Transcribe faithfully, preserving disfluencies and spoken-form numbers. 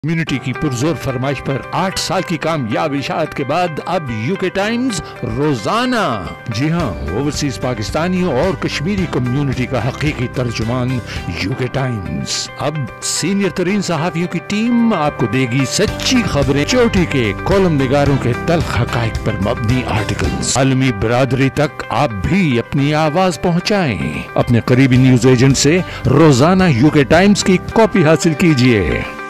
Community की पुरजोर फरमाइश पर आठ साल की कामयाब इशाअत के बाद अब यूके टाइम्स रोजाना, जी हाँ, ओवरसीज पाकिस्तानियों और कश्मीरी कम्युनिटी का हकीकी तर्जुमान यूके टाइम्स। अब सीनियर तरीन सहाफियों की टीम आपको देगी सच्ची खबरें, चोटी के कॉलम निगारों के तल्ख हकाइक पर मबनी आर्टिकल्स। आलमी बरादरी तक आप भी अपनी आवाज पहुँचाएं। अपने करीबी न्यूज एजेंट से रोजाना यूके टाइम्स की कॉपी हासिल कीजिए।